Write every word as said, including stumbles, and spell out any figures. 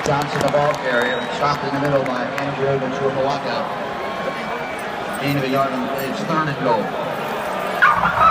Johnson, the ball carrier, stopped in the middle by Andrew Matuapawaka. Gain of a yard on the play. It's third and goal.